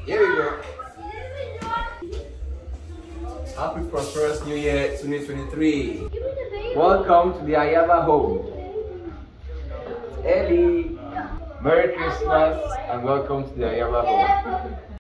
Here we go. Happy prosperous New Year 2023. Welcome to the Ayaba home. Ellie, Merry Christmas and welcome to the Ayaba home.